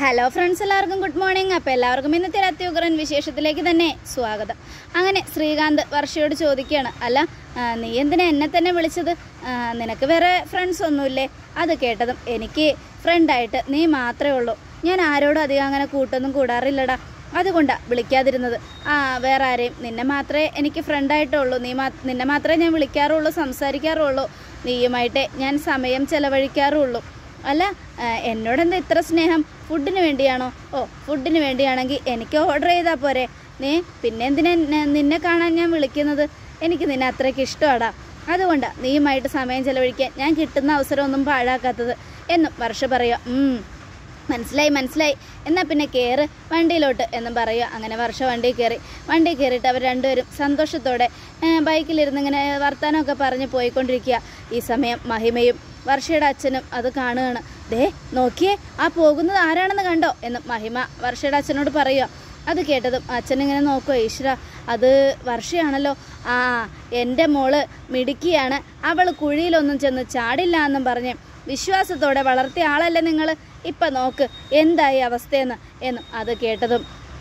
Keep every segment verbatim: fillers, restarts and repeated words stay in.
Hello friends, എല്ലാവർക്കും good morning. അപ്പോൾ എല്ലാവർക്കും ഇന്നത്തെ അത്യുഗ്രൻ വിശേഷത്തിലേക്ക് തന്നെ സ്വാഗതം. അങ്ങനെ ശ്രീകാന്ത് വർഷയോട് ചോദിക്കുകയാണ്, അല്ല നീ എന്തിനാ എന്നെ തന്നെ വിളിച്ചത്? നിനക്ക് വേറെ ഫ്രണ്ട്സ് ഒന്നുമില്ലേ? അത് കേട്ടതും, എനിക്ക് ഫ്രണ്ടായിട്ട് നീ മാത്രമേ ഉള്ളൂ. ഞാൻ ആരോടും അധികം അങ്ങനെ കൂട്ടൊന്നും കൂടാറില്ലടാ, അതുകൊണ്ടാണ് വിളിക്കാതിരുന്നത്. ആ വേറെ ആരെയും, നിന്നെ മാത്രമേ എനിക്ക് ഫ്രണ്ടായിട്ടുള്ളൂ. നീ മാ നിന്നെ മാത്രമേ ഞാൻ വിളിക്കാറുള്ളൂ, സംസാരിക്കാറുള്ളൂ. നീയുമായിട്ട് ഞാൻ സമയം ചെലവഴിക്കാറുള്ളൂ. അല്ല, എന്നോടെന്താ ഇത്ര സ്നേഹം? ഫുഡിന് വേണ്ടിയാണോ? ഓ, ഫുഡിന് വേണ്ടിയാണെങ്കിൽ എനിക്ക് ഓർഡർ ചെയ്താൽ പോരെ. നീ പിന്നെ എന്തിനാ നിന്നെ കാണാൻ ഞാൻ വിളിക്കുന്നത്? എനിക്ക് നിന്നെ അത്രയ്ക്ക് ഇഷ്ടമാടാ, അതുകൊണ്ടാണ് നീയുമായിട്ട് സമയം ചെലവഴിക്കാൻ ഞാൻ കിട്ടുന്ന അവസരമൊന്നും പാഴാക്കാത്തത് എന്നും വർഷ പറയുക. മനസ്സിലായി മനസ്സിലായി എന്നാൽ പിന്നെ കയറ് വണ്ടിയിലോട്ട് എന്നും പറയുക. അങ്ങനെ വർഷ വണ്ടി കയറി. വണ്ടി കയറിയിട്ട് അവർ രണ്ടുപേരും സന്തോഷത്തോടെ ബൈക്കിലിരുന്ന് ഇങ്ങനെ വർത്താനമൊക്കെ പറഞ്ഞ് പോയിക്കൊണ്ടിരിക്കുക. ഈ സമയം മഹിമയും വർഷയുടെ അച്ഛനും അത് കാണുകയാണ്. ദേ നോക്കിയേ, ആ പോകുന്നത് ആരാണെന്ന് കണ്ടോ എന്നും മഹിമ വർഷയുടെ അച്ഛനോട് പറയുക. അത് കേട്ടതും അച്ഛനിങ്ങനെ നോക്കുക, ഈശ്വര അത് വർഷയാണല്ലോ. ആ എൻ്റെ മോള് മിടുക്കിയാണ്, അവൾ കുഴിയിലൊന്നും ചെന്ന് ചാടില്ല എന്നും പറഞ്ഞ് വിശ്വാസത്തോടെ വളർത്തിയ ആളല്ലേ നിങ്ങൾ. ഇപ്പം നോക്ക് എന്തായി അവസ്ഥയെന്ന് എന്നും അത് കേട്ടതും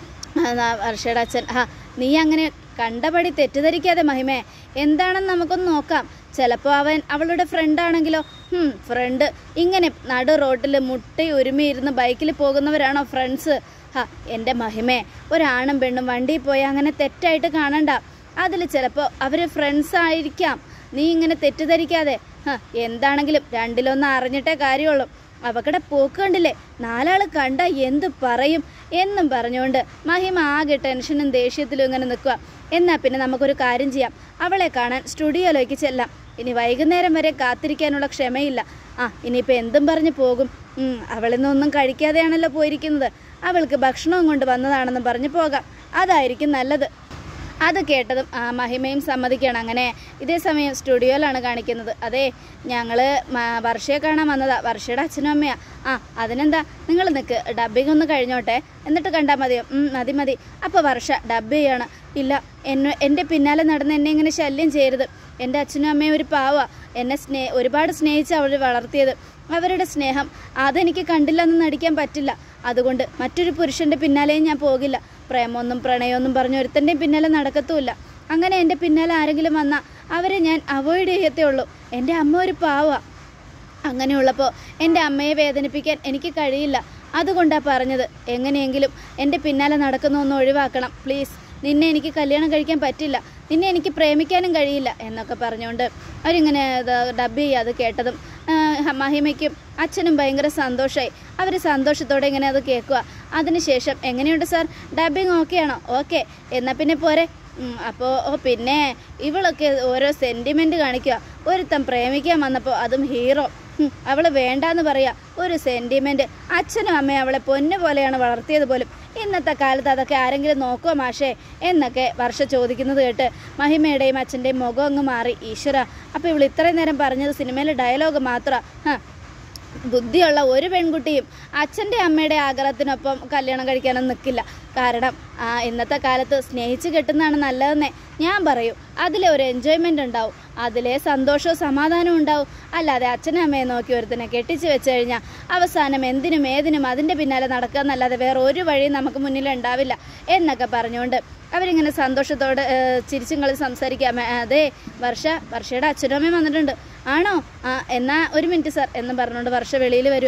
വർഷയുടെ അച്ഛൻ, ആ നീ അങ്ങനെ കണ്ടപടി തെറ്റിദ്ധരിക്കാതെ മഹിമേ, എന്താണെന്ന് നമുക്കൊന്ന് നോക്കാം. ചിലപ്പോൾ അവൻ അവളുടെ ഫ്രണ്ടാണെങ്കിലോ? ഫ്രണ്ട് ഇങ്ങനെ നടു റോട്ടിൽ മുട്ടി ഒരുമിയിരുന്ന് ബൈക്കിൽ പോകുന്നവരാണോ ഫ്രണ്ട്സ്? ഹാ എൻ്റെ മഹിമേ, ഒരാണും പെണ്ണും വണ്ടിയിൽ പോയാൽ അങ്ങനെ തെറ്റായിട്ട് കാണണ്ട. അതിൽ ചിലപ്പോൾ അവർ ഫ്രണ്ട്സ് ആയിരിക്കാം. നീ ഇങ്ങനെ തെറ്റിദ്ധരിക്കാതെ. ഹാ എന്താണെങ്കിലും രണ്ടിലൊന്നും അറിഞ്ഞിട്ടേ കാര്യമുള്ളൂ. അവക്കടെ പോക്ക് കണ്ടില്ലേ, നാലാൾ കണ്ട എന്ത് പറയും എന്നും പറഞ്ഞുകൊണ്ട് മഹിമ ആകെ ടെൻഷനും ദേഷ്യത്തിലും ഇങ്ങനെ നിൽക്കുക. എന്നാൽ പിന്നെ നമുക്കൊരു കാര്യം ചെയ്യാം, അവളെ കാണാൻ സ്റ്റുഡിയോയിലേക്ക് ചെല്ലാം. ഇനി വൈകുന്നേരം വരെ കാത്തിരിക്കാനുള്ള ക്ഷമയില്ല. ആ ഇനിയിപ്പോൾ എന്തും പറഞ്ഞ് പോകും. അവളിന്നൊന്നും കഴിക്കാതെയാണല്ലോ പോയിരിക്കുന്നത്, അവൾക്ക് ഭക്ഷണവും കൊണ്ട് വന്നതാണെന്ന് പറഞ്ഞ് പോകാം, അതായിരിക്കും നല്ലത്. അത് കേട്ടതും ആ മഹിമയും സമ്മതിക്കുകയാണ്. അങ്ങനെ ഇതേ സമയം സ്റ്റുഡിയോയിലാണ് കാണിക്കുന്നത്. അതെ ഞങ്ങൾ വർഷയെ കാണാൻ വന്നതാ, വർഷയുടെ അച്ഛനും അമ്മയാ. ആ അതിനെന്താ, നിങ്ങൾ നിൽക്ക്, ഡബ്ബിങ് ഒന്ന് കഴിഞ്ഞോട്ടെ, എന്നിട്ട് കണ്ടാൽ മതിയോ? മതി മതി. അപ്പോൾ വർഷ ഡബ് ചെയ്യാണ്. ഇല്ല, എന്നെ എൻ്റെ പിന്നാലെ നടന്ന് എന്നെ ഇങ്ങനെ ശല്യം ചെയ്യരുത്. എൻ്റെ അച്ഛനും അമ്മയും ഒരു പാവ, എന്നെ സ്നേ ഒരുപാട് സ്നേഹിച്ച് അവർ വളർത്തിയത്. അവരുടെ സ്നേഹം അതെനിക്ക് കണ്ടില്ലെന്ന് നടിക്കാൻ പറ്റില്ല. അതുകൊണ്ട് മറ്റൊരു പുരുഷൻ്റെ പിന്നാലെയും ഞാൻ പോകില്ല. പ്രേമമൊന്നും പ്രണയമൊന്നും പറഞ്ഞ് ഒരുത്തൻ്റെയും പിന്നാലെ നടക്കത്തുമില്ല. അങ്ങനെ എൻ്റെ പിന്നാലെ ആരെങ്കിലും വന്നാൽ അവരെ ഞാൻ അവോയ്ഡ് ചെയ്യത്തേ ഉള്ളൂ. എൻ്റെ അമ്മ ഒരു പാവ, അങ്ങനെയുള്ളപ്പോൾ എൻ്റെ അമ്മയെ വേദനിപ്പിക്കാൻ എനിക്ക് കഴിയില്ല. അതുകൊണ്ടാണ് പറഞ്ഞത്, എങ്ങനെയെങ്കിലും എൻ്റെ പിന്നാലെ നടക്കുന്നൊന്ന് ഒഴിവാക്കണം പ്ലീസ്. നിന്നെ എനിക്ക് കല്യാണം കഴിക്കാൻ പറ്റില്ല, നിന്നെ എനിക്ക് പ്രേമിക്കാനും കഴിയില്ല എന്നൊക്കെ പറഞ്ഞുകൊണ്ട് അവരിങ്ങനെ ഡബ് ചെയ്യുക. അത് കേട്ടതും മഹിമയ്ക്കും അച്ഛനും ഭയങ്കര സന്തോഷമായി. അവർ സന്തോഷത്തോടെ ഇങ്ങനെ അത് കേൾക്കുക. അതിനുശേഷം എങ്ങനെയുണ്ട് സാർ, ഡബിങ് ഓക്കെ ആണോ? ഓക്കെ, എന്നാൽ പിന്നെ പോരെ. അപ്പോൾ ഓ പിന്നെ ഇവളൊക്കെ ഓരോ സെൻറ്റിമെൻറ്റ് കാണിക്കുക. ഒരുത്തം പ്രേമിക്കാൻ വന്നപ്പോൾ അതും ഹീറോ, അവൾ വേണ്ടാന്ന് പറയാ. ഒരു സെൻറ്റിമെൻറ്റ്. അച്ഛനും അമ്മയും അവളെ പൊന്നു പോലെയാണ് വളർത്തിയത് പോലും. ഇന്നത്തെ കാലത്ത് അതൊക്കെ ആരെങ്കിലും നോക്കുമോ മാഷേ എന്നൊക്കെ വർഷ ചോദിക്കുന്നത് കേട്ട് മഹിമയുടെയും അച്ഛൻ്റെയും മുഖം അങ്ങ് മാറി. ഈശ്വര, അപ്പോൾ ഇവൾ ഇത്രയും നേരം പറഞ്ഞത് സിനിമയിലെ ഡയലോഗ് മാത്രമാണ്. ബുദ്ധിയുള്ള ഒരു പെൺകുട്ടിയും അച്ഛൻ്റെ അമ്മയുടെ ആഗ്രഹത്തിനൊപ്പം കല്യാണം കഴിക്കാനൊന്നും നിൽക്കില്ല. കാരണം ആ ഇന്നത്തെ കാലത്ത് സ്നേഹിച്ച് കെട്ടുന്നതാണ് നല്ലതെന്നേ ഞാൻ പറയും. അതിലെ ഒരു എൻജോയ്മെൻ്റ് ഉണ്ടാവും, അതിലെ സന്തോഷവും സമാധാനവും ഉണ്ടാവും. അല്ലാതെ അച്ഛനും അമ്മയെ നോക്കി ഒരുത്തിനെ കെട്ടിച്ച് വെച്ച് കഴിഞ്ഞാൽ അവസാനം എന്തിനും ഏതിനും അതിൻ്റെ പിന്നാലെ നടക്കുക എന്നല്ലാതെ വേറെ ഒരു വഴിയും നമുക്ക് മുന്നിൽ ഉണ്ടാവില്ല എന്നൊക്കെ പറഞ്ഞുകൊണ്ട് അവരിങ്ങനെ സന്തോഷത്തോടെ ചിരിച്ചും കളി സംസാരിക്കാം. അതെ വർഷ, വർഷയുടെ അച്ഛനും അമ്മയും വന്നിട്ടുണ്ട്. ആണോ? ആ എന്നാൽ ഒരു മിനിറ്റ് സാർ എന്ന് പറഞ്ഞുകൊണ്ട് വർഷ വെളിയിൽ വരിക.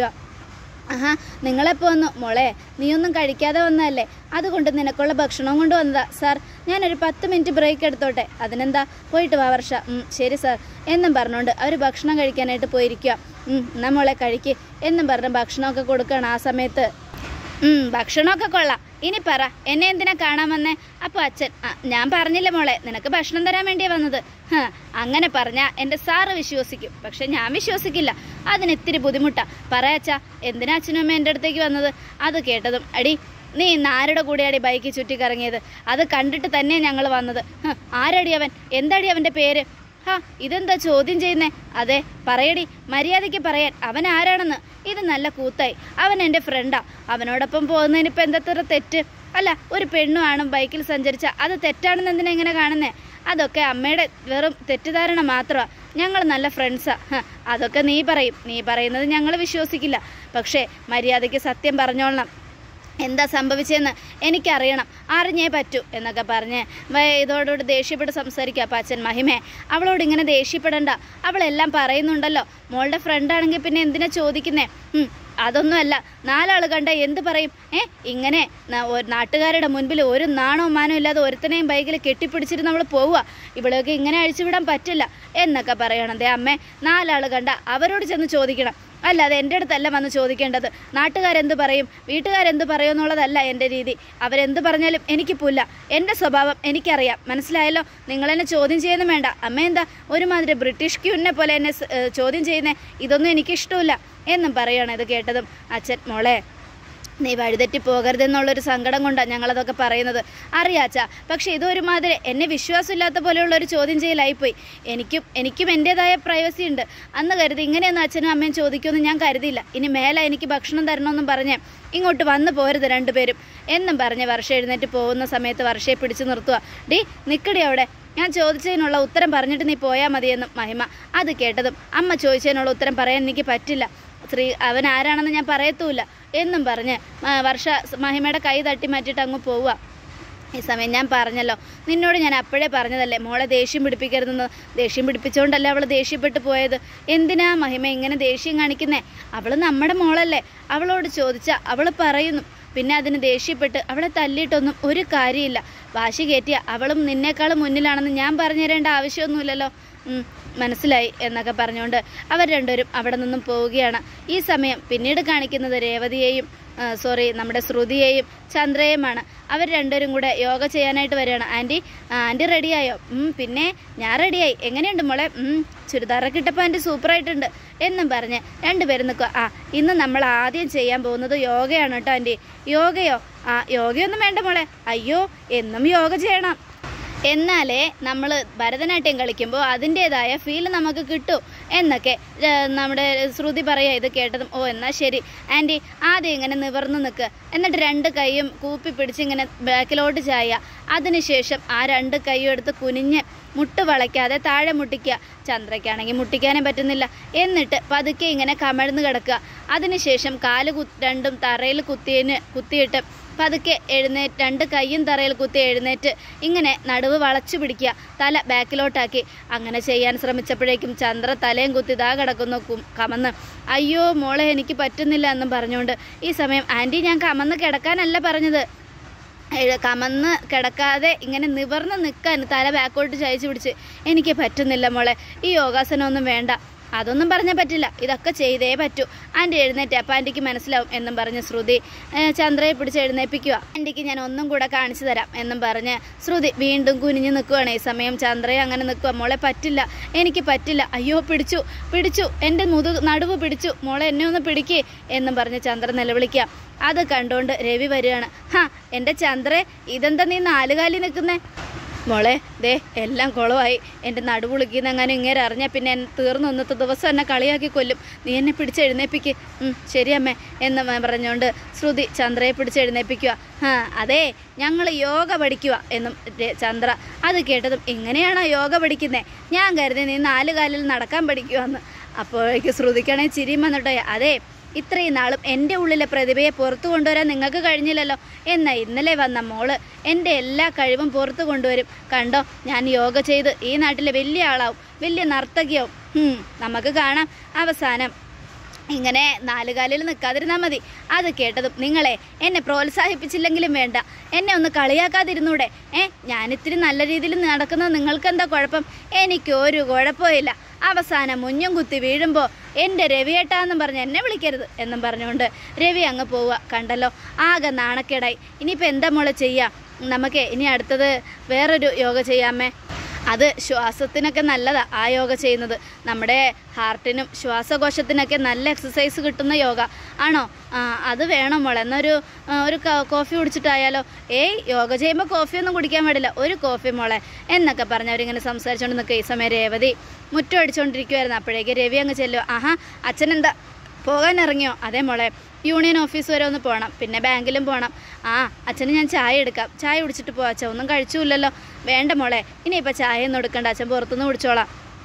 ആഹാ നിങ്ങളെപ്പോൾ വന്നു മോളെ? നീയൊന്നും കഴിക്കാതെ വന്നതല്ലേ, അതുകൊണ്ട് നിനക്കുള്ള ഭക്ഷണവും കൊണ്ട് വന്നതാ സാർ. ഞാനൊരു പത്ത് മിനിറ്റ് ബ്രേക്ക് എടുത്തോട്ടെ? അതിനെന്താ, പോയിട്ട് വാ വർഷ. ശരി സാർ എന്നും പറഞ്ഞുകൊണ്ട് അവർ ഭക്ഷണം കഴിക്കാനായിട്ട് പോയിരിക്കുക. എന്നാൽ മോളെ കഴിക്ക് എന്നും പറഞ്ഞ് ഭക്ഷണമൊക്കെ കൊടുക്കുകയാണ്. ആ സമയത്ത് ഭക്ഷണമൊക്കെ കൊള്ളാം, ഇനി പറ എന്നെ എന്തിനാ കാണാൻ വന്നേ? അപ്പോൾ അച്ഛൻ, ഞാൻ പറഞ്ഞില്ല മോളെ നിനക്ക് ഭക്ഷണം തരാൻ വേണ്ടിയാ വന്നത്. അങ്ങനെ പറഞ്ഞാൽ എൻ്റെ സാറ് വിശ്വസിക്കും, പക്ഷെ ഞാൻ വിശ്വസിക്കില്ല. അതിന് ഇത്തിരി ബുദ്ധിമുട്ടാ. പറയാച്ചാ എന്തിനാ അച്ഛനും അമ്മ എൻ്റെ അടുത്തേക്ക് വന്നത്? അത് കേട്ടതും, അടി നീ ഇന്ന് ആരുടെ കൂടെയാടി ബൈക്ക് ചുറ്റിക്കറങ്ങിയത്? അത് കണ്ടിട്ട് തന്നെ ഞങ്ങൾ വന്നത്. ആരടി അവൻ? എന്താടി അവൻ്റെ പേര്? ഹാ ഇതെന്താ ചോദ്യം ചെയ്യുന്നേ? അതെ പറയടി, മര്യാദയ്ക്ക് പറയാൻ. അവൻ ആരാണെന്ന്. ഇത് നല്ല കൂത്തായി. അവൻ എൻ്റെ ഫ്രണ്ടാ, അവനോടൊപ്പം പോകുന്നതിനിപ്പോൾ എന്തത്ര തെറ്റ്? അല്ല, ഒരു പെണ്ണും ആണും ബൈക്കിൽ സഞ്ചരിച്ച അത് തെറ്റാണെന്ന് എന്തിനാ ഇങ്ങനെ കാണുന്നേ? അതൊക്കെ അമ്മയുടെ വെറും തെറ്റിദ്ധാരണ മാത്രമാണ്. ഞങ്ങൾ നല്ല ഫ്രണ്ട്സാ. അതൊക്കെ നീ പറയും, നീ പറയുന്നത് ഞങ്ങൾ വിശ്വസിക്കില്ല. പക്ഷേ മര്യാദയ്ക്ക് സത്യം പറഞ്ഞോളണം. എന്താ സംഭവിച്ചതെന്ന് എനിക്കറിയണം, അറിഞ്ഞേ പറ്റൂ എന്നൊക്കെ പറഞ്ഞ് ഇതോടുകൂടി ദേഷ്യപ്പെട്ട് സംസാരിക്കുക. അപ്പം അച്ഛൻ, മഹിമേ അവളോട് ഇങ്ങനെ ദേഷ്യപ്പെടണ്ട, അവളെല്ലാം പറയുന്നുണ്ടല്ലോ, മോളുടെ ഫ്രണ്ടാണെങ്കിൽ പിന്നെ എന്തിനാ ചോദിക്കുന്നേ? അതൊന്നുമല്ല, നാലാൾ കണ്ട എന്ത് പറയും? ഏ ഇങ്ങനെ നാട്ടുകാരുടെ മുൻപിൽ ഒരു നാണോ മാനോ ഇല്ലാതെ ഒരുത്തനെയും ബൈക്കിൽ കെട്ടിപ്പിടിച്ചിട്ട് നമ്മൾ പോവുക, ഇവിടെയൊക്കെ ഇങ്ങനെ അഴിച്ചുവിടാൻ പറ്റില്ല എന്നൊക്കെ പറയണം. ദേ അമ്മേ, നാലാൾ കണ്ട അവരോട് ചെന്ന് ചോദിക്കണം, അല്ലാതെ എൻ്റെ അടുത്തല്ല വന്ന് ചോദിക്കേണ്ടത്. നാട്ടുകാരെന്ത് പറയും, വീട്ടുകാരെന്ത് പറയും എന്നുള്ളതല്ല എൻ്റെ രീതി. അവരെന്ത് പറഞ്ഞാലും എനിക്ക് പുല്ല, എൻ്റെ സ്വഭാവം എനിക്കറിയാം, മനസ്സിലായല്ലോ? നിങ്ങളെന്നെ ചോദ്യം ചെയ്യുന്നു വേണ്ട. അമ്മ എന്താ ഒരുമാതിരി ബ്രിട്ടീഷ് ക്യൂനെ പോലെ എന്നെ ചോദ്യം ചെയ്യുന്നേ? ഇതൊന്നും എനിക്കിഷ്ടമില്ല എന്നും പറയുകയാണ്. ഇത് കേട്ടതും അച്ഛൻ, മോളെ നീ വഴിതെറ്റി പോകരുതെന്നുള്ളൊരു സങ്കടം കൊണ്ടാണ് ഞങ്ങളതൊക്കെ പറയുന്നത്, അറിയാച്ചാ. പക്ഷേ ഇതൊരുമാതിരി എന്നെ വിശ്വാസമില്ലാത്ത പോലെയുള്ളൊരു ചോദ്യം ചെയ്യലായിപ്പോയി. എനിക്കും എനിക്കും എൻ്റേതായ പ്രൈവസി ഉണ്ട്. അന്ന് കരുതി ഇങ്ങനെയൊന്നും അച്ഛനും അമ്മയും ചോദിക്കുമെന്ന് ഞാൻ കരുതിയില്ല. ഇനി മേലെ എനിക്ക് ഭക്ഷണം തരണമെന്നും പറഞ്ഞ് ഇങ്ങോട്ട് വന്നു പോരുത് രണ്ടുപേരും എന്നും പറഞ്ഞ് വർഷ എഴുന്നേറ്റ് പോകുന്ന സമയത്ത് വർഷയെ പിടിച്ചു നിർത്തുക. ഡി നിക്കടി അവിടെ, ഞാൻ ചോദിച്ചതിനുള്ള ഉത്തരം പറഞ്ഞിട്ട് നീ പോയാൽ മതിയെന്നും മഹിമ. അത് കേട്ടതും അമ്മ ചോദിച്ചതിനുള്ള ഉത്തരം പറയാൻ എനിക്ക് പറ്റില്ല, സ്ത്രീ അവൻ ആരാണെന്ന് ഞാൻ പറയത്തുമില്ല എന്നും പറഞ്ഞ് വർഷ മഹിമയുടെ കൈ തട്ടി മാറ്റിയിട്ട് അങ്ങ് പോവുക. ഈ സമയം ഞാൻ പറഞ്ഞല്ലോ, നിന്നോട് ഞാൻ അപ്പോഴേ പറഞ്ഞതല്ലേ മോളെ ദേഷ്യം പിടിപ്പിക്കരുതെന്ന്. ദേഷ്യം പിടിപ്പിച്ചുകൊണ്ടല്ലേ അവൾ ദേഷ്യപ്പെട്ടു പോയത്. എന്തിനാ മഹിമ ഇങ്ങനെ ദേഷ്യം കാണിക്കുന്നേ? അവൾ നമ്മുടെ മോളല്ലേ, അവളോട് ചോദിച്ചാൽ അവൾ പറയുന്നു. പിന്നെ അതിന് ദേഷ്യപ്പെട്ട് അവളെ തല്ലിയിട്ടൊന്നും ഒരു കാര്യമില്ല. വാശി കയറ്റിയ അവളും നിന്നേക്കാളും മുന്നിലാണെന്ന് ഞാൻ പറഞ്ഞു തരേണ്ട ആവശ്യമൊന്നുമില്ലല്ലോ. മനസ്സിലായി എന്നൊക്കെ പറഞ്ഞുകൊണ്ട് അവർ രണ്ടുപേരും അവിടെ നിന്നും പോവുകയാണ്. ഈ സമയം പിന്നീട് കാണിക്കുന്നത് രേവതിയെയും സോറി നമ്മുടെ ശ്രുതിയെയും ചന്ദ്രയുമാണ്. അവർ രണ്ടുപേരും കൂടെ യോഗ ചെയ്യാനായിട്ട് വരികയാണ്. ആൻറ്റി ആൻറ്റി റെഡിയായോ? പിന്നെ ഞാൻ റെഡിയായി. എങ്ങനെയുണ്ട് മോളെ? ചുരിദാറൊക്കെ ഇട്ടപ്പോൾ ആൻറ്റി സൂപ്പറായിട്ടുണ്ട് എന്നും പറഞ്ഞ് രണ്ടുപേരും നിൽക്കുക. ആ ഇന്ന് നമ്മൾ ആദ്യം ചെയ്യാൻ പോകുന്നത് യോഗയാണ് കേട്ടോ ആൻറ്റി. യോഗയോ? ആ യോഗയൊന്നും വേണ്ട മോളെ. അയ്യോ എന്നും യോഗ ചെയ്യണം, എന്നാലേ നമ്മൾ ഭരതനാട്യം കളിക്കുമ്പോൾ അതിൻ്റേതായ ഫീൽ നമുക്ക് കിട്ടും എന്നൊക്കെ നമ്മുടെ ശ്രുതി പറയുക. ഇത് കേട്ടതും ഓ എന്നാൽ ശരി ആൻറ്റി. ആദ്യം ഇങ്ങനെ നിവർന്ന് നിൽക്കുക, എന്നിട്ട് രണ്ട് കൈയും കൂപ്പി പിടിച്ച് ഇങ്ങനെ ബാക്കിലോട്ട് ചായുക. അതിനുശേഷം ആ രണ്ട് കൈയും എടുത്ത് കുനിഞ്ഞ് മുട്ട് വളയ്ക്കാതെ താഴെ മുട്ടിക്കുക. ചന്ദ്രയ്ക്കാണെങ്കിൽ മുട്ടിക്കാനേ പറ്റുന്നില്ല. എന്നിട്ട് പതുക്കെ ഇങ്ങനെ കമഴ്ന്ന് കിടക്കുക. അതിനുശേഷം കാല് കു രണ്ടും തറയിൽ കുത്തിയതിന് കുത്തിയിട്ട് പതുക്കെ എഴുന്നേറ്റ് രണ്ട് കൈയും തറയിൽ കുത്തി എഴുന്നേറ്റ് ഇങ്ങനെ നടുവ് വളച്ചു പിടിക്കുക, തല ബാക്കിലോട്ടാക്കി. അങ്ങനെ ചെയ്യാൻ ശ്രമിച്ചപ്പോഴേക്കും ചന്ദ്ര തലയും കുത്തി ഇതാ കിടക്കുന്നു കമന്ന്. അയ്യോ മോളെ എനിക്ക് പറ്റുന്നില്ല എന്നും പറഞ്ഞുകൊണ്ട് ഈ സമയം ആൻറ്റി ഞാൻ കമന്ന് കിടക്കാനല്ല പറഞ്ഞത്, കമന്ന് കിടക്കാതെ ഇങ്ങനെ നിവർന്ന് നിൽക്കാൻ തല ബാക്കോട്ട് ചായച്ച് പിടിച്ച് എനിക്ക് പറ്റുന്നില്ല മോളെ, ഈ യോഗാസനമൊന്നും വേണ്ട. അതൊന്നും പറഞ്ഞാൽ പറ്റില്ല, ഇതൊക്കെ ചെയ്തേ പറ്റൂ. ആൻറ്റി എഴുന്നേറ്റ്, അപ്പം ആൻറ്റിക്ക് മനസ്സിലാവും എന്നും പറഞ്ഞ് ശ്രുതി ചന്ദ്രയെ പിടിച്ച് എഴുന്നേൽപ്പിക്കുക. ആൻറ്റിക്ക് ഞാൻ ഒന്നും കൂടെ കാണിച്ചു തരാം എന്നും പറഞ്ഞ് ശ്രുതി വീണ്ടും കുനിഞ്ഞ് നിൽക്കുകയാണ്. ഈ സമയം ചന്ദ്രയെ അങ്ങനെ നിൽക്കുക. മോളെ പറ്റില്ല, എനിക്ക് പറ്റില്ല. അയ്യോ പിടിച്ചു പിടിച്ചു എൻ്റെ മുതു നടുവ് പിടിച്ചു, മോളെ എന്നെ ഒന്ന് പിടിക്കേ എന്നും പറഞ്ഞ് ചന്ദ്ര നിലവിളിക്കുക. അത് കണ്ടുകൊണ്ട് രവി വരികയാണ്. ഹാ എൻ്റെ ചന്ദ്രേ, ഇതെന്താ നീ നാലുകാലി നിൽക്കുന്നേ? മോളെ ദേ എല്ലാം കുളമായി, എൻ്റെ നടുവുളിക്കുന്ന അങ്ങനെ ഇങ്ങനെ അറിഞ്ഞാൽ പിന്നെ തീർന്നു ഇന്നത്തെ ദിവസം എന്നെ കളിയാക്കി കൊല്ലും, നീ എന്നെ പിടിച്ച് എഴുന്നേൽപ്പിക്ക്. ശരിയമ്മേ എന്ന് പറഞ്ഞുകൊണ്ട് ശ്രുതി ചന്ദ്രയെ പിടിച്ച് എഴുന്നേൽപ്പിക്കുക. ആ അതെ ഞങ്ങൾ യോഗ പഠിക്കുക എന്നും ചന്ദ്ര. അത് കേട്ടതും ഇങ്ങനെയാണോ യോഗ പഠിക്കുന്നത്? ഞാൻ കരുതി നീ നാല് കാലിൽ നടക്കാൻ പഠിക്കുവാന്ന്. അപ്പോഴേക്ക് ശ്രുതിക്കാണെങ്കിൽ ചിരിയും വന്നിട്ടോ. അതെ ഇത്രയും നാളും എൻ്റെ ഉള്ളിലെ പ്രതിഭയെ പുറത്തു കൊണ്ടുവരാൻ നിങ്ങൾക്ക് കഴിഞ്ഞില്ലല്ലോ. എന്നാൽ ഇന്നലെ വന്ന മോള് എൻ്റെ എല്ലാ കഴിവും പുറത്തു കൊണ്ടുവരും. കണ്ടോ, ഞാൻ യോഗ ചെയ്ത് ഈ നാട്ടിലെ വലിയ ആളാവും, വലിയ നർത്തകിയാവും. നമുക്ക് കാണാം. അവസാനം ഇങ്ങനെ നാലുകാലിൽ നിൽക്കാതിരുന്നാൽ മതി. അത് കേട്ടതും നിങ്ങളെ എന്നെ പ്രോത്സാഹിപ്പിച്ചില്ലെങ്കിലും വേണ്ട, എന്നെ ഒന്ന് കളിയാക്കാതിരുന്നൂടെ? ഏ ഞാനിത്തിരി നല്ല രീതിയിൽ നടക്കുന്നത് നിങ്ങൾക്കെന്താ കുഴപ്പം? എനിക്കൊരു കുഴപ്പമില്ല. അവസാനം മുഞ്ഞും കുത്തി വീഴുമ്പോൾ എൻ്റെ രവിയേട്ടാന്നും പറഞ്ഞ് എന്നെ വിളിക്കരുത് എന്നും പറഞ്ഞുകൊണ്ട് രവി അങ്ങ് പോവുക. കണ്ടല്ലോ, ആകെ നാണക്കേടായി. ഇനിയിപ്പോൾ എന്താ മോളെ ചെയ്യുക? നമുക്ക് ഇനി അടുത്തത് വേറൊരു യോഗ ചെയ്യാമേ. അത് ശ്വാസത്തിനൊക്കെ നല്ലതാണ് ആ യോഗ ചെയ്യുന്നത്. നമ്മുടെ ഹാർട്ടിനും ശ്വാസകോശത്തിനൊക്കെ നല്ല എക്സസൈസ് കിട്ടുന്ന യോഗ ആണോ? അത് വേണം മോളെ. എന്നൊരു ഒരു കോഫി കുടിച്ചിട്ടായാലോ? ഏയ് യോഗ ചെയ്യുമ്പോൾ കോഫിയൊന്നും കുടിക്കാൻ പാടില്ല, ഒരു കോഫി മോളെ എന്നൊക്കെ പറഞ്ഞ് അവരിങ്ങനെ സംസാരിച്ചുകൊണ്ട് നിൽക്കുക. ഈ സമയം രേവതി മുറ്റം അടിച്ചുകൊണ്ടിരിക്കുമായിരുന്നു. അപ്പോഴേക്ക് രവി അങ്ങ് ചെല്ലുക. ആഹാ അച്ഛനെന്താ പോകാൻ ഇറങ്ങിയോ? അതേ മോളെ, യൂണിയൻ ഓഫീസ് വരെ ഒന്ന് പോകണം, പിന്നെ ബാങ്കിലും പോകണം. ആ അച്ഛന് ഞാൻ ചായ എടുക്കാം, ചായ കുടിച്ചിട്ട് പോവാം. അച്ഛൻ ഒന്നും കഴിച്ചില്ലല്ലോ. വേണ്ട മോളെ, ഇനിയിപ്പോൾ ചായ ഒന്നും എടുക്കണ്ട, അച്ഛൻ പുറത്തുനിന്ന് കുടിച്ചോളാം.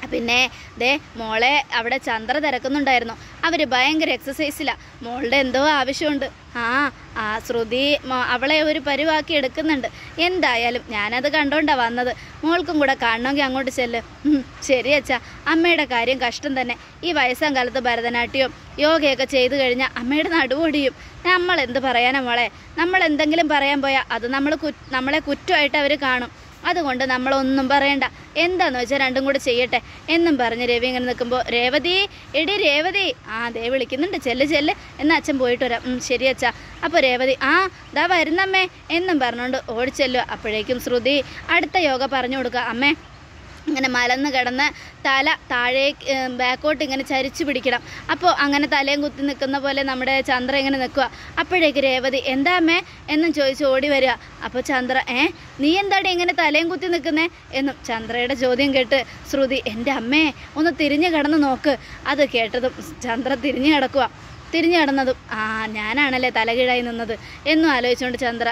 പിന്നെ ദേ മോളെ അവിടെ ചന്ദ്ര തിരക്കുന്നുണ്ടായിരുന്നു. അവർ ഭയങ്കര എക്സസൈസിലാണ്. മോളുടെ എന്തോ ആവശ്യമുണ്ട്. ആ ആ ശ്രുതി അവളെ ഒരു പരിവാക്കി എടുക്കുന്നുണ്ട്. എന്തായാലും ഞാനത് കണ്ടോണ്ടാണ് വന്നത്. മോൾക്കും കൂടെ കാണണമെങ്കിൽ അങ്ങോട്ട് ചെല്ല്. ശരി അച്ഛാ. അമ്മയുടെ കാര്യം കഷ്ടം തന്നെ. ഈ വയസ്സാം കാലത്ത് ഭരതനാട്യവും യോഗയൊക്കെ ചെയ്തു കഴിഞ്ഞാൽ അമ്മയുടെ നടുവൊടിയും. നമ്മൾ എന്ത് പറയാനാ മോളെ? നമ്മൾ എന്തെങ്കിലും പറയാൻ പോയാൽ അത് നമ്മൾ കു നമ്മളെ കുറ്റമായിട്ട് അവർ കാണും. അതുകൊണ്ട് നമ്മളൊന്നും പറയണ്ട. എന്താന്ന് വെച്ചാൽ രണ്ടും കൂടെ ചെയ്യട്ടെ എന്നും പറഞ്ഞ് രവി ഇങ്ങനെ നിൽക്കുമ്പോൾ, രേവതി, എടി രേവതി, ആ ദേ വിളിക്കുന്നുണ്ട്, ചെല്ല് ചെല്ല് എന്ന് അച്ഛൻ പോയിട്ട് വരാം. ശരി അച്ഛാ. അപ്പോൾ രേവതി, ആ ദാ വരുന്നമ്മേ എന്നും പറഞ്ഞുകൊണ്ട് ഓടിച്ചെല്ലുക. അപ്പോഴേക്കും ശ്രുതി അടുത്ത യോഗ പറഞ്ഞു കൊടുക്കുക. അമ്മേ, ഇങ്ങനെ മലന്ന് കിടന്ന് തല താഴേക്ക് ബാക്കോട്ട് ഇങ്ങനെ ചരിച്ചു പിടിക്കണം. അപ്പോൾ അങ്ങനെ തലയും കുത്തി നിൽക്കുന്ന പോലെ നമ്മുടെ ചന്ദ്ര ഇങ്ങനെ നിൽക്കുക. അപ്പോഴേക്ക് രേവതി, എന്താ അമ്മേ എന്നും ചോദിച്ച് ഓടി വരിക. അപ്പോൾ ചന്ദ്ര, ഏ നീ എന്താടി ഇങ്ങനെ തലയും കുത്തി നിൽക്കുന്നേ എന്നും ചന്ദ്രയുടെ ചോദ്യം കേട്ട് ശ്രുതി, എൻ്റെ അമ്മേ ഒന്ന് തിരിഞ്ഞു കിടന്ന് നോക്ക്. അത് കേട്ടതും ചന്ദ്ര തിരിഞ്ഞു കിടക്കുക. തിരിഞ്ഞു കിടന്നതും, ആ ഞാനാണല്ലേ തലകീഴായി നിന്നത് എന്നും ആലോചിച്ചുകൊണ്ട് ചന്ദ്ര,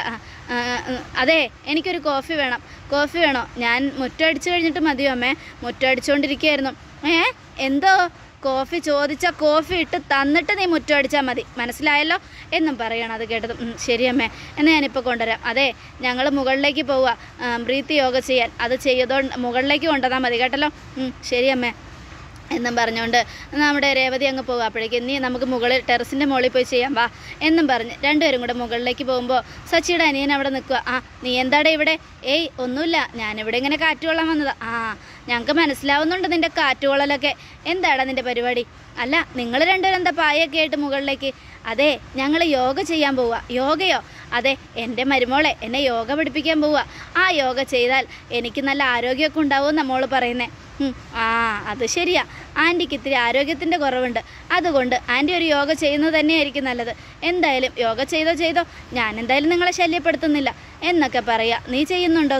അതെ എനിക്കൊരു കോഫി വേണം. കോഫി വേണോ? ഞാൻ മുറ്റടിച്ചു കഴിഞ്ഞിട്ട് മതിയോ അമ്മേ? മുറ്റടിച്ചുകൊണ്ടിരിക്കുകയായിരുന്നു. ഏ എന്തോ? കോഫി ചോദിച്ചാൽ കോഫി ഇട്ട് തന്നിട്ട് നീ മുറ്റടിച്ചാൽ മതി, മനസ്സിലായല്ലോ എന്നും പറയണം. അത് കേട്ടതും, ശരി അമ്മേ, എന്നാൽ ഞാനിപ്പോൾ കൊണ്ടുവരാം. അതെ ഞങ്ങൾ മുകളിലേക്ക് പോവുക ബ്രീത്ത് യോഗ ചെയ്യാൻ. അത് ചെയ്തോ മുകളിലേക്ക് കൊണ്ടുവന്നാൽ മതി കേട്ടല്ലോ. ശരി അമ്മേ എന്നും പറഞ്ഞുകൊണ്ട് നമ്മുടെ രേവതി അങ്ങ് പോകുക. അപ്പോഴേക്കും നീ നമുക്ക് മുകളിൽ ടെറസിൻ്റെ മുകളിൽ പോയി ചെയ്യാം വാ എന്നും പറഞ്ഞ് രണ്ടുപേരും കൂടെ മുകളിലേക്ക് പോകുമ്പോൾ സച്ചിയുടെ അനിയൻ അവിടെ നിൽക്കുക. ആ നീ എന്താടെ ഇവിടെ? ഏയ് ഒന്നുമില്ല, ഞാനിവിടെ ഇങ്ങനെ കാറ്റുകൊള്ളാൻ വന്നതാ. ആ ഞങ്ങൾക്ക് മനസ്സിലാവുന്നുണ്ട് നിൻ്റെ കാറ്റുകൊള്ളലൊക്കെ. എന്താടാ നിൻ്റെ പരിപാടി? അല്ല നിങ്ങൾ രണ്ടുപേരും എന്താ പായൊക്കെ ആയിട്ട് മുകളിലേക്ക്? അതെ ഞങ്ങൾ യോഗ ചെയ്യാൻ പോവുക. യോഗയോ? അതെ എൻ്റെ മരുമോളെ എന്നെ യോഗ പഠിപ്പിക്കാൻ പോവുക. ആ യോഗ ചെയ്താൽ എനിക്ക് നല്ല ആരോഗ്യമൊക്കെ ഉണ്ടാവുമെന്നാണ് മോള് പറയുന്നത്. ആ അത് ശരിയാ, ആൻറ്റിക്ക് ഇത്തിരി ആരോഗ്യത്തിൻ്റെ കുറവുണ്ട്. അതുകൊണ്ട് ആൻറ്റി ഒരു യോഗ ചെയ്യുന്നത് തന്നെയായിരിക്കും നല്ലത്. എന്തായാലും യോഗ ചെയ്തോ ചെയ്തോ, ഞാൻ എന്തായാലും നിങ്ങളെ ശല്യപ്പെടുത്തുന്നില്ല എന്നൊക്കെ പറയാ. നീ ചെയ്യുന്നുണ്ടോ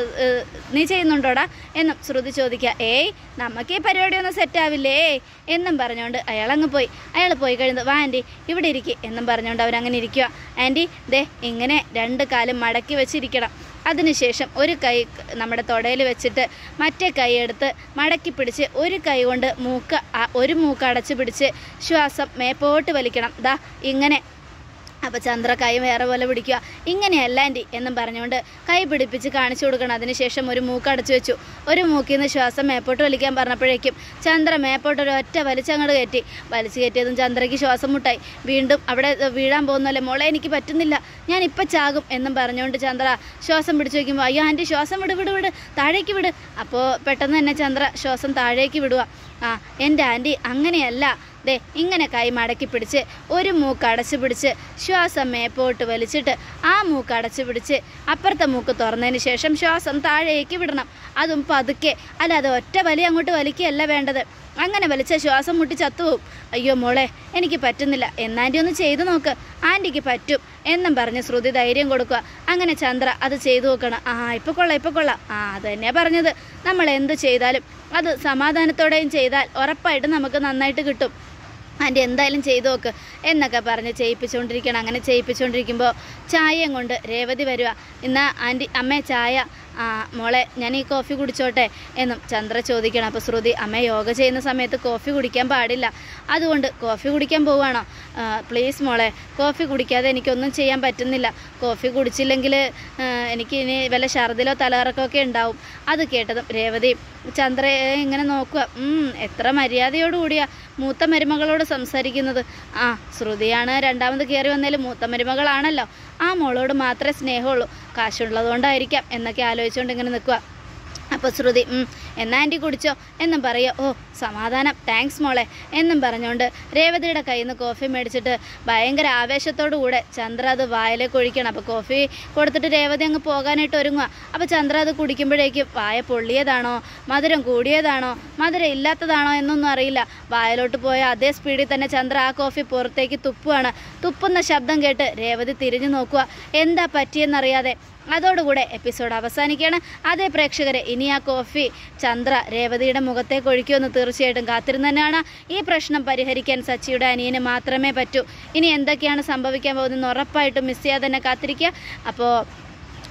നീ ചെയ്യുന്നുണ്ടോടാ എന്നും ശ്രുതി ചോദിക്കുക. ഏയ് നമുക്ക് ഈ പരിപാടിയൊന്നും സെറ്റാവില്ലേ എന്നും പറഞ്ഞുകൊണ്ട് അയാളങ്ങ് പോയി. അയാൾ പോയി കഴിഞ്ഞത്, വാ ആൻറ്റി ഇവിടെ ഇരിക്കുക എന്നും പറഞ്ഞുകൊണ്ട് അവരങ്ങനെ ഇരിക്കുക. ആൻറ്റി ദേ ഇങ്ങനെ രണ്ട് കാലും മടക്കി വെച്ചിരിക്കണം. അതിനുശേഷം ഒരു കൈ നമ്മുടെ തൊടയിൽ വെച്ചിട്ട് മറ്റേ കൈ എടുത്ത് മടക്കി പിടിച്ച് ഒരു കൈ കൊണ്ട് മൂക്ക് ഒരു മൂക്ക് അടച്ച് പിടിച്ച് ശ്വാസം മേപ്പോട്ട് വലിക്കണം. ദാ ഇങ്ങനെ. അപ്പോൾ ചന്ദ്ര കൈ വേറെ പോലെ പിടിക്കുക. ഇങ്ങനെയല്ല ആൻറ്റി എന്നും പറഞ്ഞുകൊണ്ട് കൈ പിടിപ്പിച്ച് കാണിച്ചു കൊടുക്കണം. അതിനുശേഷം ഒരു മൂക്ക് അടച്ചു വെച്ചു. ഒരു മൂക്കിൽ നിന്ന് ശ്വാസം മേപ്പോട്ട് വലിക്കാൻ പറഞ്ഞപ്പോഴേക്കും ചന്ദ്ര മേപ്പോട്ട് ഒരു ഒറ്റ വലിച്ചങ്ങോട്ട് കയറ്റി. വലിച്ചു കയറ്റിയതും ചന്ദ്രയ്ക്ക് ശ്വാസം മുട്ടായി. വീണ്ടും അവിടെ വീഴാൻ പോകുന്നല്ലേ, മോളെ എനിക്ക് പറ്റുന്നില്ല, ഞാൻ ഇപ്പം ചാകും എന്നും പറഞ്ഞുകൊണ്ട് ചന്ദ്ര ശ്വാസം പിടിച്ചു വയ്ക്കുമ്പോൾ, അയ്യോ ആൻറ്റി ശ്വാസം വിട് വിട് വിട് താഴേക്ക് വിട്. അപ്പോൾ പെട്ടെന്ന് തന്നെ ചന്ദ്ര ശ്വാസം താഴേക്ക് വിടുക. ആ എൻ്റെ ആൻറ്റി അങ്ങനെയല്ല, ദേ ഇങ്ങനെ കൈ മടക്കി പിടിച്ച് ഒരു മൂക്ക് അടച്ചു പിടിച്ച് ശ്വാസം മേപ്പോട്ട് വലിച്ചിട്ട് ആ മൂക്ക് അടച്ചു പിടിച്ച് അപ്പുറത്തെ മൂക്ക് തുറന്നതിന് ശേഷം ശ്വാസം താഴേക്ക് വിടണം. അതും പതുക്കെ, അല്ലാതെ ഒറ്റ വലി അങ്ങോട്ട് വലിക്കുകയല്ല വേണ്ടത്. അങ്ങനെ വലിച്ച ശ്വാസം മുട്ടി ചത്തുപോകും. അയ്യോ മോളെ എനിക്ക് പറ്റുന്നില്ല, എന്നാൻറ്റി ഒന്ന് ചെയ്തു നോക്ക്, ആൻറ്റിക്ക് പറ്റും എന്നും പറഞ്ഞ് ശ്രുതി ധൈര്യം കൊടുക്കുക. അങ്ങനെ ചന്ദ്ര അത് ചെയ്തു നോക്കണം. ആ ഇപ്പോൾ കൊള്ളാം ഇപ്പോൾ കൊള്ളാം. ആ അത് തന്നെയാണ് പറഞ്ഞത്, നമ്മൾ എന്ത് ചെയ്താലും അത് സമാധാനത്തോടെയും ചെയ്താൽ ഉറപ്പായിട്ടും നമുക്ക് നന്നായിട്ട് കിട്ടും. ആൻറ്റി എന്തായാലും ചെയ്തു നോക്ക് എന്നൊക്കെ പറഞ്ഞ് ചെയ്യിപ്പിച്ചുകൊണ്ടിരിക്കണം. അങ്ങനെ ചെയ്യിപ്പിച്ചുകൊണ്ടിരിക്കുമ്പോൾ ചായയും കൊണ്ട് രേവതി വരിക. ഇന്ന് ആൻറ്റി അമ്മേ ചായ. ആ മോളെ ഞാൻ ഈ കോഫി കുടിച്ചോട്ടെ എന്നും ചന്ദ്ര ചോദിക്കണം. അപ്പോൾ ശ്രുതി, അമ്മ യോഗ ചെയ്യുന്ന സമയത്ത് കോഫി കുടിക്കാൻ പാടില്ല, അതുകൊണ്ട് കോഫി കുടിക്കാൻ പോവുകയാണോ? പ്ലീസ് മോളെ, കോഫി കുടിക്കാതെ എനിക്കൊന്നും ചെയ്യാൻ പറ്റുന്നില്ല. കോഫി കുടിച്ചില്ലെങ്കിൽ എനിക്ക് ഇനി വല്ല ഛർദിലോ തലകറക്കമൊക്കെ ഉണ്ടാവും. അത് കേട്ടതും രേവതി ചന്ദ്രയെ ഇങ്ങനെ നോക്കുക. എത്ര മര്യാദയോടുകൂടിയാ മൂത്ത മരുമകളോട് സംസാരിക്കുന്നത്. ആ ശ്രുതിയാണ് രണ്ടാമത് കയറി വന്നതിൽ മൂത്ത മരുമകളാണല്ലോ, ആ മോളോട് മാത്രമേ സ്നേഹമുള്ളൂ, കാശുള്ളതുകൊണ്ടായിരിക്കാം എന്നൊക്കെ ആലോചിച്ചുകൊണ്ട് ഇങ്ങനെ നിൽക്കുക. അപ്പോൾ ശ്രുതി, എന്നാ ആൻറ്റി കുടിച്ചോ എന്നും പറയുക. ഓ സമാധാനം, താങ്ക്സ് മോളെ എന്നും പറഞ്ഞുകൊണ്ട് രേവതിയുടെ കയ്യിൽ നിന്ന് കോഫി മേടിച്ചിട്ട് ഭയങ്കര ആവേശത്തോടു കൂടെ ചന്ദ്ര അത് വായിലേക്ക് ഒഴിക്കണം. അപ്പോൾ കോഫി കൊടുത്തിട്ട് രേവതി അങ്ങ് പോകാനായിട്ട് ഒരുങ്ങുക. അപ്പോൾ ചന്ദ്ര അത് കുടിക്കുമ്പോഴേക്കും വായ പൊള്ളിയതാണോ മധുരം കൂടിയതാണോ മധുരം ഇല്ലാത്തതാണോ എന്നൊന്നും അറിയില്ല, വായലോട്ട് പോയ അതേ സ്പീഡിൽ തന്നെ ചന്ദ്ര ആ കോഫി പുറത്തേക്ക് തുപ്പുകയാണ്. തുപ്പുന്ന ശബ്ദം കേട്ട് രേവതി തിരിഞ്ഞു നോക്കുക. എന്താ പറ്റിയെന്നറിയാതെ. അതോടുകൂടെ എപ്പിസോഡ് അവസാനിക്കുകയാണ്. അതേ പ്രേക്ഷകരെ, ഇനി ആ കോഫി ചന്ദ്ര രേവതിയുടെ മുഖത്തേക്ക് ഒഴിക്കുമെന്ന് തീർച്ചയായിട്ടും കാത്തിരുന്ന് തന്നെയാണ്. ഈ പ്രശ്നം പരിഹരിക്കാൻ സച്ചിയുടെ അനിയന് മാത്രമേ പറ്റൂ. ഇനി എന്തൊക്കെയാണ് സംഭവിക്കാൻ പോകുന്നതെന്ന് ഉറപ്പായിട്ടും മിസ് ചെയ്യാതെ തന്നെ കാത്തിരിക്കുക. അപ്പോൾ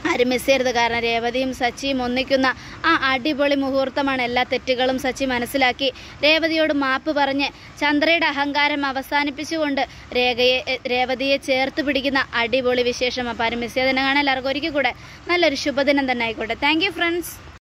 ആരും മിസ് ചെയ്യരുത്. കാരണം രേവതിയും സച്ചിയും ഒന്നിക്കുന്ന ആ അടിപൊളി മുഹൂർത്തമാണ്. എല്ലാ തെറ്റുകളും സച്ചി മനസ്സിലാക്കി രേവതിയോട് മാപ്പ് പറഞ്ഞ് ചന്ദ്രയുടെ അഹങ്കാരം അവസാനിപ്പിച്ചുകൊണ്ട് രേഖയെ രേവതിയെ ചേർത്ത് പിടിക്കുന്ന അടിപൊളി വിശേഷം. അപ്പോൾ ആരും മിസ് ചെയ്ത് തന്നെ കാണാൻ എല്ലാവർക്കും ഒരിക്കൽ കൂടെ നല്ലൊരു ശുഭദിനം തന്നെ ആയിക്കോട്ടെ. Thank you friends.